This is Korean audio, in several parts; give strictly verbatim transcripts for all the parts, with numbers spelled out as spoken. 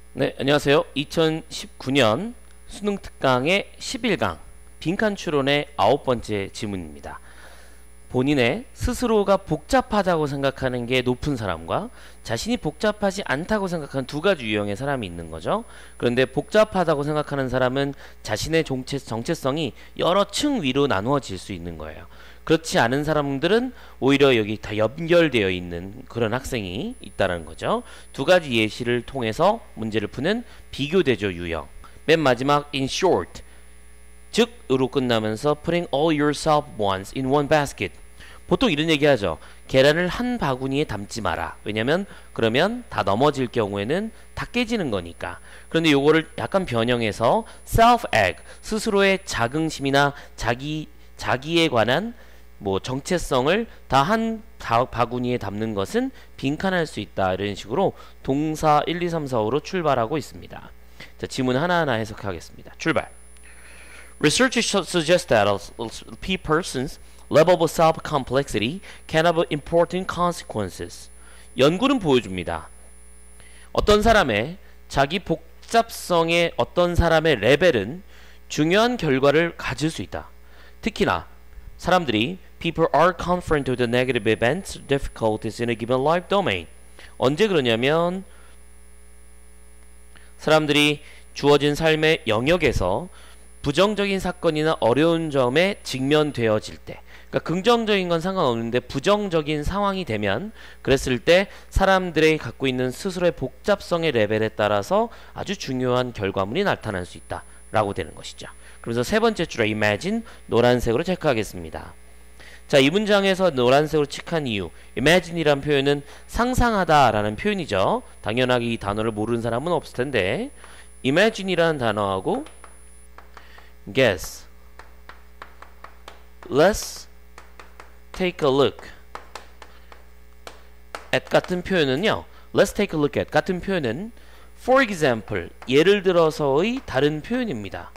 네, 안녕하세요. 이천십구 년 수능 특강의 십일 강 빈칸 추론의 아홉 번째 지문입니다. 본인의 스스로가 복잡하다고 생각하는 게 높은 사람과 자신이 복잡하지 않다고 생각하는 두 가지 유형의 사람이 있는 거죠. 그런데 복잡하다고 생각하는 사람은 자신의 정체, 정체성이 여러 층 위로 나누어질 수 있는 거예요. 그렇지 않은 사람들은 오히려 여기 다 연결되어 있는 그런 학생이 있다는 거죠. 두 가지 예시를 통해서 문제를 푸는 비교대조 유형. 맨 마지막 in short, 즉으로 끝나면서 putting all yourself once in one basket. 보통 이런 얘기 하죠. 계란을 한 바구니에 담지 마라. 왜냐면 그러면 다 넘어질 경우에는 다 깨지는 거니까. 그런데 요거를 약간 변형해서 self-egg, 스스로의 자긍심이나 자기, 자기에 관한 뭐 정체성을 다 한 바구니에 담는 것은 빈칸할 수 있다. 이런 식으로 동사 일, 이, 삼, 사, 오로 출발하고 있습니다. 자, 지문 하나하나 해석하겠습니다. 출발. Research suggests that a P person's level of self-complexity can have important consequences. 연구는 보여줍니다. 어떤 사람의 자기 복잡성의 어떤 사람의 레벨은 중요한 결과를 가질 수 있다. 특히나 사람들이 people are confronted with the negative events, difficulties in a given life domain. 언제 그러냐면 사람들이 주어진 삶의 영역에서 부정적인 사건이나 어려운 점에 직면되어질 때, 그러니까 긍정적인 건 상관없는데 부정적인 상황이 되면 그랬을 때 사람들이 갖고 있는 스스로의 복잡성의 레벨에 따라서 아주 중요한 결과물이 나타날 수 있다 라고 되는 것이죠. 그래서 세 번째 줄에 imagine 노란색으로 체크하겠습니다. 자, 이 문장에서 노란색으로 체크한 이유, imagine이란 표현은 상상하다 라는 표현이죠. 당연하게 이 단어를 모르는 사람은 없을 텐데 imagine이라는 단어하고 guess, let's take a look at 같은 표현은요, let's take a look at 같은 표현은 for example, 예를 들어서의 다른 표현입니다.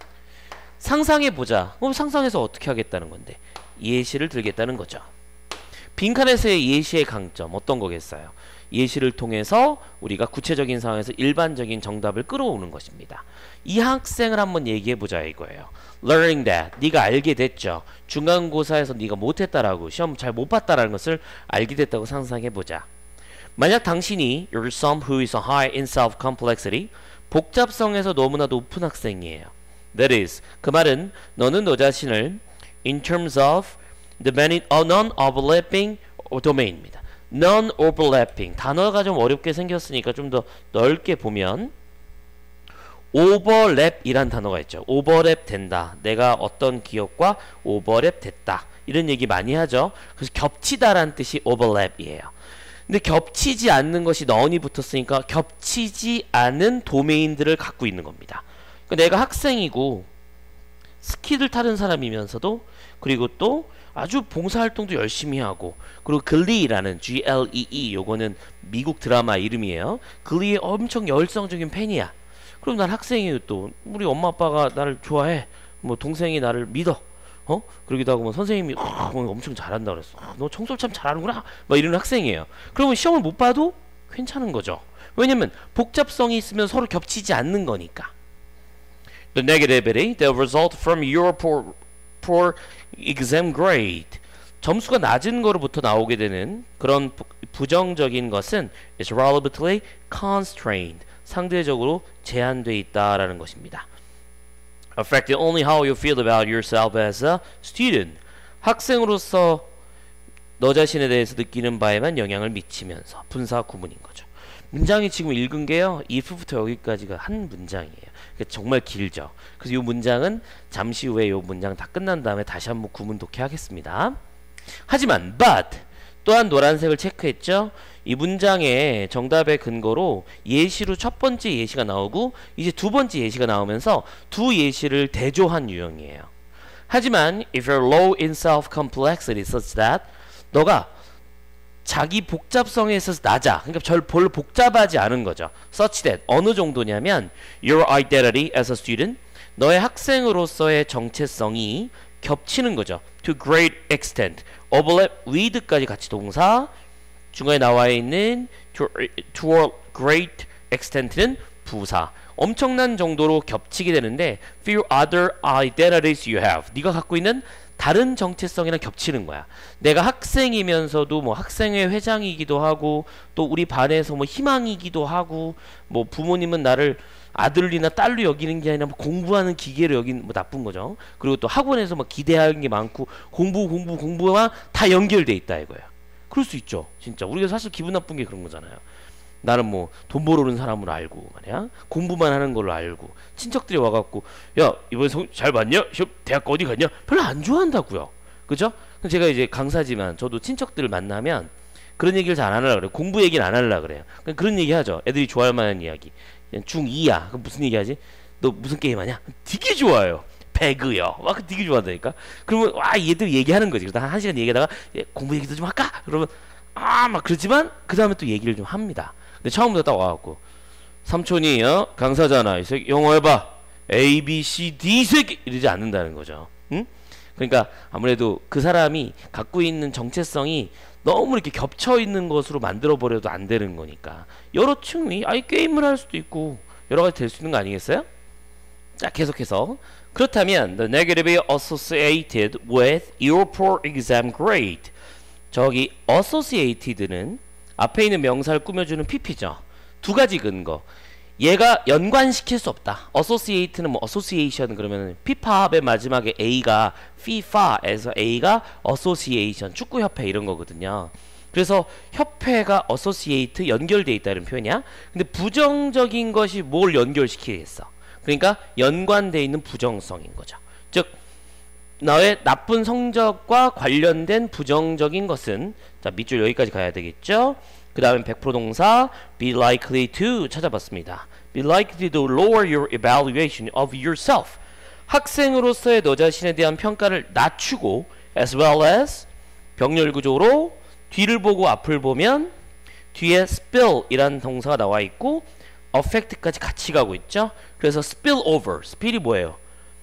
상상해보자. 그럼 상상해서 어떻게 하겠다는 건데 예시를 들겠다는 거죠. 빈칸에서의 예시의 강점 어떤 거겠어요? 예시를 통해서 우리가 구체적인 상황에서 일반적인 정답을 끌어오는 것입니다. 이 학생을 한번 얘기해보자 이거예요. Learning that, 네가 알게 됐죠. 중간고사에서 네가 못했다라고, 시험 잘 못 봤다라는 것을 알게 됐다고 상상해보자. 만약 당신이 You're some who is high in self-complexity, 복잡성에서 너무나 높은 학생이에요. That is, 그 말은 너는 너 자신을 in terms of the many non-overlapping domain입니다. non-overlapping 단어가 좀 어렵게 생겼으니까 좀 더 넓게 보면 overlap이란 단어가 있죠. overlap 된다. 내가 어떤 기업과 overlap 됐다. 이런 얘기 많이 하죠. 그래서 겹치다라는 뜻이 overlap이에요. 근데 겹치지 않는 것이 넌이 붙었으니까 겹치지 않은 도메인들을 갖고 있는 겁니다. 그러니까 내가 학생이고 스키를 타는 사람이면서도 그리고 또 아주 봉사활동도 열심히 하고 그리고 글리라는 G L E E 요거는 미국 드라마 이름이에요. 글리의 엄청 열성적인 팬이야. 그럼 난 학생이에요. 또 우리 엄마 아빠가 나를 좋아해. 뭐 동생이 나를 믿어. 어? 그러기도 하고 뭐 선생님이 어, 엄청 잘한다 그랬어. 어, 너 청소를 참 잘하는구나. 막 이런 학생이에요. 그러면 시험을 못 봐도 괜찮은 거죠. 왜냐면 복잡성이 있으면 서로 겹치지 않는 거니까. The negativity that result from your poor, poor exam grade. 점수가 낮은 거로부터 나오게 되는 그런 부, 부정적인 것은 is relatively constrained. 상대적으로 제한되어 있다라는 것입니다. Affecting only how you feel about yourself as a student. 학생으로서 너 자신에 대해서 느끼는 바에만 영향을 미치면서 분사 구문인 거죠. 문장이 지금 읽은 게요, if부터 여기까지가 한 문장이에요. 정말 길죠. 그래서 이 문장은 잠시 후에 이 문장 다 끝난 다음에 다시 한번 구문 독해하겠습니다. 하지만 but 또한 노란색을 체크했죠. 이 문장의 정답의 근거로 예시로 첫 번째 예시가 나오고 이제 두 번째 예시가 나오면서 두 예시를 대조한 유형이에요. 하지만 if you're low in self-complexity such that 너가 자기 복잡성에 있어서 낮아. 그러니까 절 별로 복잡하지 않은 거죠. Such that 어느 정도냐면 your identity as a student, 너의 학생으로서의 정체성이 겹치는 거죠. To great extent, overlap with까지 같이 동사, 중간에 나와 있는 to, to a great extent는 부사 엄청난 정도로 겹치게 되는데 few other identities you have 네가 갖고 있는 다른 정체성이랑 겹치는 거야. 내가 학생이면서도 뭐 학생회 회장이기도 하고 또 우리 반에서 뭐 희망이기도 하고 뭐 부모님은 나를 아들이나 딸로 여기는 게 아니라 뭐 공부하는 기계로 여기는 뭐 나쁜 거죠. 그리고 또 학원에서 막 기대하는 게 많고 공부 공부 공부와 다 연결돼 있다 이거예요. 그럴 수 있죠. 진짜 우리가 사실 기분 나쁜 게 그런 거잖아요. 나는 뭐 돈 벌어오는 사람으로 알고 말이야 공부만 하는 걸로 알고 친척들이 와갖고 야 이번에 성, 잘 봤냐? 시험 대학 어디 갔냐? 별로 안 좋아한다고요. 그죠? 제가 이제 강사지만 저도 친척들을 만나면 그런 얘기를 잘 안 하려고 그래요. 공부 얘기는 안 하려고 그래요. 그런 얘기 하죠. 애들이 좋아할 만한 이야기. 중이야. 그럼 무슨 얘기 하지? 너 무슨 게임 하냐? 되게 좋아요. 배그요. 막 되게 좋아한다니까. 그러면 와 얘들 얘기하는 거지. 그러다 한 시간 얘기하다가 예, 공부 얘기도 좀 할까? 그러면 아 막 그러지만 그 다음에 또 얘기를 좀 합니다. 근데 처음부터 딱 와갖고 삼촌이 어? 강사잖아. 이 새끼 영어 해봐. A, B, C, D 이 새끼 이러지 않는다는 거죠. 응? 그러니까 아무래도 그 사람이 갖고 있는 정체성이 너무 이렇게 겹쳐 있는 것으로 만들어 버려도 안 되는 거니까 여러 층이 아예 게임을 할 수도 있고 여러 가지 될 수 있는 거 아니겠어요? 자 계속해서 그렇다면 the negative associated with your poor exam grade 저기 associated는 앞에 있는 명사를 꾸며주는 피피죠. 두 가지 근거. 얘가 연관시킬 수 없다. associate는 뭐 association 그러면 피팝의 마지막에 A가 FIFA에서 A가 association 축구협회 이런 거거든요. 그래서 협회가 associate 연결돼 있다 이런 표현이야. 근데 부정적인 것이 뭘 연결시키겠어. 그러니까 연관돼 있는 부정성인 거죠. 즉 너의 나쁜 성적과 관련된 부정적인 것은 자 밑줄 여기까지 가야 되겠죠. 그 다음에 백 퍼센트 동사 be likely to 찾아봤습니다. be likely to lower your evaluation of yourself 학생으로서의 너 자신에 대한 평가를 낮추고 as well as 병렬 구조로 뒤를 보고 앞을 보면 뒤에 spill 이란 동사가 나와 있고 affect까지 같이 가고 있죠. 그래서 spill over spill이 뭐예요?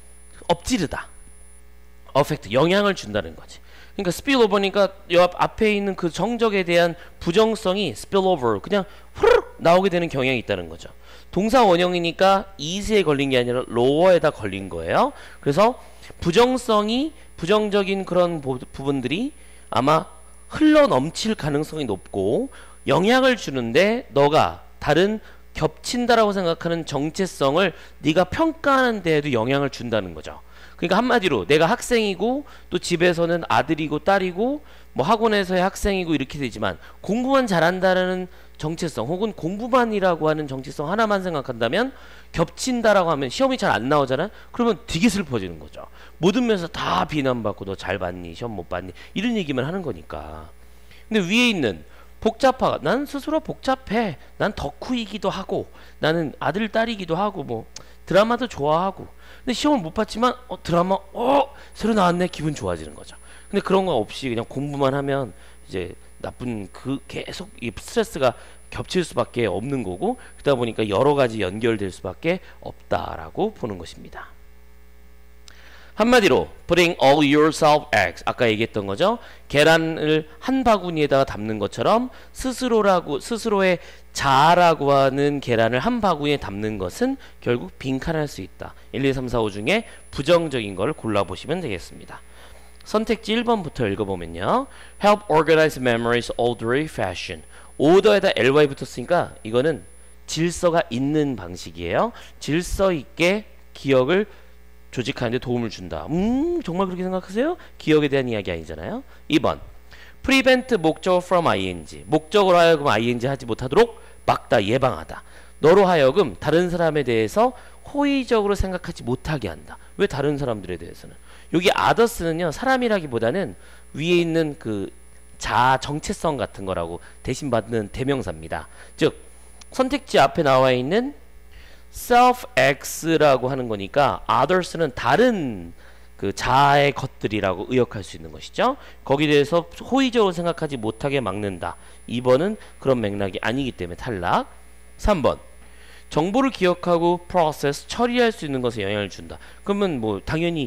엎지르다. affect 영향을 준다는 거지. 그러니까 spill over니까 옆 앞에 있는 그 정적에 대한 부정성이 spill over 그냥 후루룩 나오게 되는 경향이 있다는 거죠. 동사 원형이니까 is에 걸린 게 아니라 lower에다 걸린 거예요. 그래서 부정성이 부정적인 그런 부, 부분들이 아마 흘러 넘칠 가능성이 높고 영향을 주는데 너가 다른 겹친다라고 생각하는 정체성을 네가 평가하는 데에도 영향을 준다는 거죠. 그러니까 한마디로 내가 학생이고 또 집에서는 아들이고 딸이고 뭐 학원에서의 학생이고 이렇게 되지만 공부만 잘한다는 정체성 혹은 공부만이라고 하는 정체성 하나만 생각한다면 겹친다라고 하면 시험이 잘 안 나오잖아. 그러면 되게 슬퍼지는 거죠. 모든 면에서 다 비난받고 너 잘 봤니? 시험 못 봤니? 이런 얘기만 하는 거니까. 근데 위에 있는 복잡하가 난 스스로 복잡해. 난 덕후이기도 하고 나는 아들 딸이기도 하고 뭐 드라마도 좋아하고 근데 시험을 못 봤지만 어 드라마 어 새로 나왔네 기분 좋아지는 거죠. 근데 그런 거 없이 그냥 공부만 하면 이제 나쁜 그 계속 이 스트레스가 겹칠 수밖에 없는 거고 그러다 보니까 여러 가지 연결될 수밖에 없다라고 보는 것입니다. 한마디로 putting all yourself eggs 아까 얘기했던 거죠. 계란을 한 바구니에다가 담는 것처럼 스스로라고 스스로의 자아라고 하는 계란을 한 바구니에 담는 것은 결국 빈칸할 수 있다. 일, 이, 삼, 사, 오 중에 부정적인 걸 골라보시면 되겠습니다. 선택지 일 번부터 읽어보면요. Help organize memories orderly fashion. 오더에다 ly 붙었으니까 이거는 질서가 있는 방식이에요. 질서 있게 기억을 조직하는 데 도움을 준다. 음 정말 그렇게 생각하세요? 기억에 대한 이야기 아니잖아요. 이 번 prevent 목적어 from ing 목적으로 하여금 ing 하지 못하도록 막다 예방하다. 너로 하여금 다른 사람에 대해서 호의적으로 생각하지 못하게 한다. 왜 다른 사람들에 대해서는? 여기 others는요 사람이라기보다는 위에 있는 그 자아 정체성 같은 거라고 대신 받는 대명사입니다. 즉 선택지 앞에 나와 있는 self x라고 하는 거니까 others는 다른 그 자아의 것들이라고 의역할 수 있는 것이죠. 거기에 대해서 호의적으로 생각하지 못하게 막는다. 이 번은 그런 맥락이 아니기 때문에 탈락. 삼 번 정보를 기억하고 process 처리할 수 있는 것에 영향을 준다. 그러면 뭐 당연히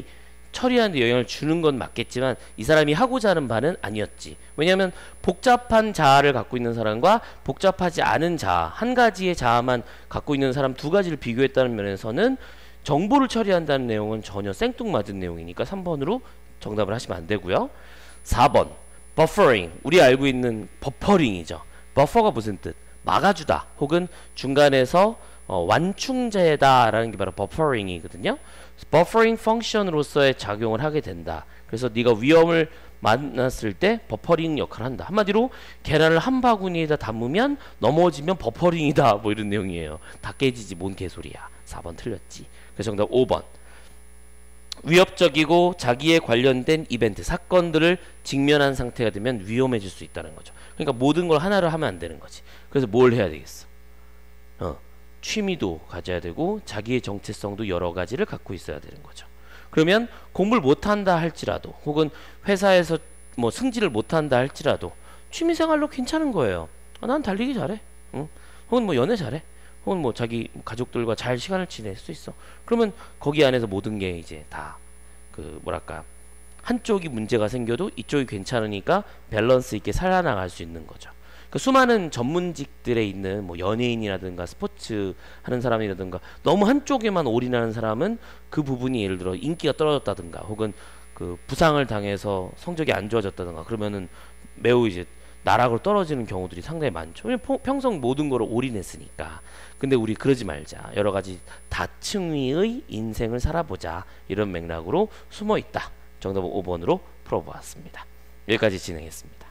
처리하는 데 영향을 주는 건 맞겠지만 이 사람이 하고자 하는 바는 아니었지. 왜냐하면 복잡한 자아를 갖고 있는 사람과 복잡하지 않은 자아, 한 가지의 자아만 갖고 있는 사람 두 가지를 비교했다는 면에서는 정보를 처리한다는 내용은 전혀 생뚱맞은 내용이니까 삼 번으로 정답을 하시면 안 되고요. 사 번 버퍼링, 우리 알고 있는 버퍼링이죠. 버퍼가 무슨 뜻? 막아주다 혹은 중간에서 어, 완충제다 라는 게 바로 버퍼링이거든요. 버퍼링 펑션으로서의 작용을 하게 된다. 그래서 네가 위험을 만났을 때 버퍼링 역할을 한다. 한마디로 계란을 한 바구니에다 담으면 넘어지면 버퍼링이다 뭐 이런 내용이에요. 다 깨지지 뭔 개소리야. 사 번 틀렸지. 그래서 정답 오 번 위협적이고 자기에 관련된 이벤트, 사건들을 직면한 상태가 되면 위험해질 수 있다는 거죠. 그러니까 모든 걸 하나를 하면 안 되는 거지. 그래서 뭘 해야 되겠어? 어, 취미도 가져야 되고 자기의 정체성도 여러 가지를 갖고 있어야 되는 거죠. 그러면 공부를 못한다 할지라도 혹은 회사에서 뭐 승진을 못한다 할지라도 취미생활로 괜찮은 거예요. 아, 난 달리기 잘해. 응? 혹은 뭐 연애 잘해. 혹은 뭐 자기 가족들과 잘 시간을 지낼 수 있어. 그러면 거기 안에서 모든 게 이제 다 그 뭐랄까 한쪽이 문제가 생겨도 이쪽이 괜찮으니까 밸런스 있게 살아나갈 수 있는 거죠. 그 수많은 전문직들에 있는 뭐 연예인이라든가 스포츠 하는 사람이라든가 너무 한쪽에만 올인하는 사람은 그 부분이 예를 들어 인기가 떨어졌다든가 혹은 그 부상을 당해서 성적이 안 좋아졌다든가 그러면은 매우 이제 나락으로 떨어지는 경우들이 상당히 많죠. 왜냐면 평생 모든 거를 올인했으니까. 근데 우리 그러지 말자. 여러 가지 다층위의 인생을 살아보자. 이런 맥락으로 숨어 있다. 정답은 오 번으로 풀어보았습니다. 여기까지 진행했습니다.